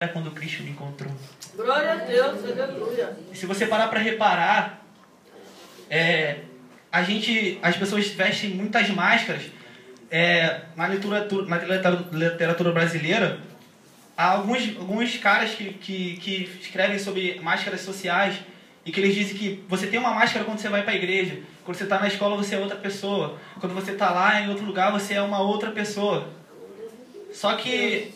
era quando Cristo me encontrou. Glória a Deus, aleluia. E se você parar para reparar, as pessoas vestem muitas máscaras. Na literatura brasileira, há alguns caras que escrevem sobre máscaras sociais e que eles dizem que você tem uma máscara quando você vai para a igreja, quando você está na escola você é outra pessoa, quando você está lá em outro lugar você é uma outra pessoa. Só que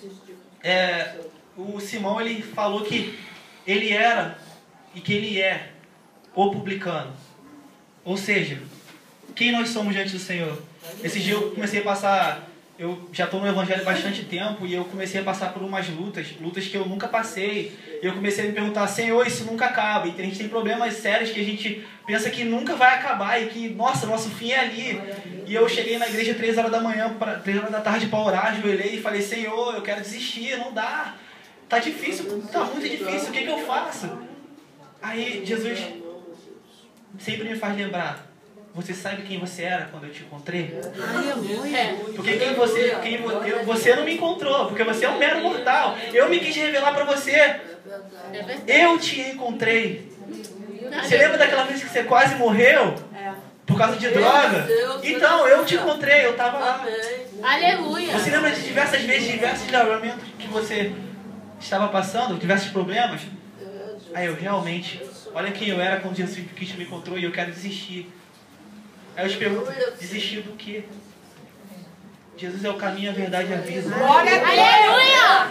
o Simão ele falou que ele era e que ele é o publicano. Ou seja, quem nós somos diante do Senhor? Esse dia eu comecei a passar... Eu já estou no Evangelho há bastante tempo e eu comecei a passar por umas lutas que eu nunca passei. E eu comecei a me perguntar, Senhor, isso nunca acaba. E a gente tem problemas sérios que a gente pensa que nunca vai acabar e que, nossa, nosso fim é ali. E eu cheguei na igreja 3 horas da manhã, 3 horas da tarde para orar, ajoelhei e falei, Senhor, eu quero desistir, não dá. Tá difícil, tá muito difícil, o que eu faço? Aí Jesus sempre me faz lembrar. Você sabe quem você era quando eu te encontrei? Porque você não me encontrou, porque você é um mero mortal. Eu me quis revelar para você. Eu te encontrei. Você lembra daquela vez que você quase morreu? Por causa de droga? Então, eu te encontrei, eu estava lá. Aleluia. Você lembra de diversas vezes, diversos livramentos que você estava passando, diversos problemas? Aí eu realmente, olha quem eu era quando Jesus Cristo me encontrou e eu quero desistir. Aí eu te pergunto, desistir do quê? Jesus é o caminho, a verdade e a vida. Aleluia!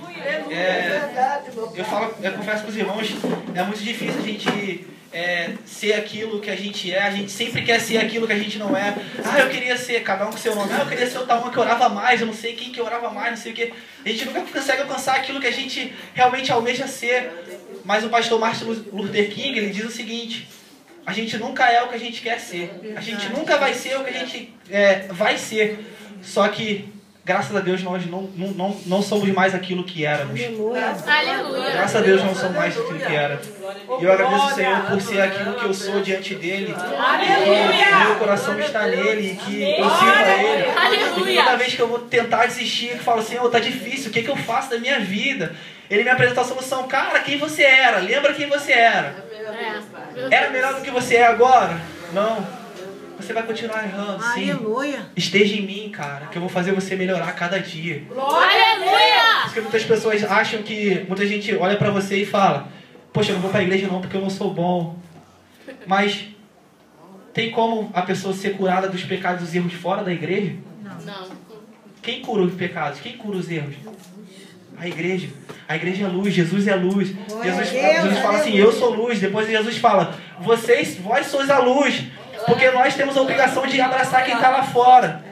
Eu confesso para os irmãos, é muito difícil a gente ser aquilo que a gente é. A gente sempre quer ser aquilo que a gente não é. Eu queria ser, cada um com seu nome. Eu queria ser o tal um que orava mais, eu não sei quem que orava mais, não sei o que. A gente nunca consegue alcançar aquilo que a gente realmente almeja ser. Mas o pastor Martin Luther King, ele diz o seguinte: a gente nunca é o que a gente quer ser. A gente nunca vai ser o que a gente vai ser. Só que, graças a Deus, nós não somos mais aquilo que éramos. Aleluia. Graças a Deus, não somos mais aquilo que era. E eu agradeço ao Senhor por ser aquilo que eu sou diante dele. E meu coração está nele e que eu sirvo a ele. E toda vez que eu vou tentar desistir, eu falo, Senhor, tá difícil, o que eu faço da minha vida? Ele me apresenta a solução. Cara, quem você era? Lembra quem você era? Era melhor do que você é agora? Não. Você vai continuar errando, sim. Aleluia. Esteja em mim, cara, que eu vou fazer você melhorar a cada dia. Aleluia. Porque muitas pessoas acham que... Muita gente olha pra você e fala, poxa, eu não vou pra igreja não porque eu não sou bom. Mas tem como a pessoa ser curada dos pecados e dos erros fora da igreja? Não. Quem cura os pecados? Quem cura os erros? A igreja. A igreja é luz, Jesus é luz. Jesus fala assim, eu sou luz. Depois Jesus fala, vós sois a luz. Porque nós temos a obrigação de abraçar quem está lá fora.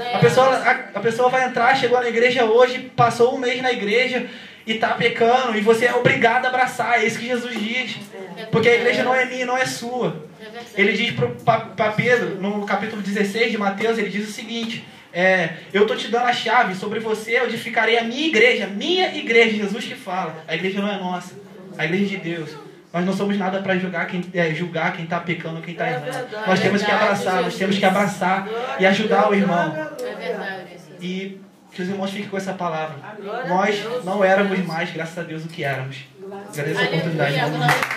A pessoa vai entrar, chegou na igreja hoje, passou um mês na igreja e está pecando. E você é obrigado a abraçar. É isso que Jesus diz. Porque a igreja não é minha, não é sua. Ele diz para Pedro, no capítulo 16 de Mateus, ele diz o seguinte... eu estou te dando a chave, sobre você eu edificarei a minha igreja, Jesus que fala. A igreja não é nossa, a igreja de Deus. Nós não somos nada para julgar quem está pecando, quem está errando. Nós temos que abraçar e ajudar o irmão. E que os irmãos fiquem com essa palavra. Nós não éramos mais, graças a Deus, o que éramos. Agradeço a oportunidade.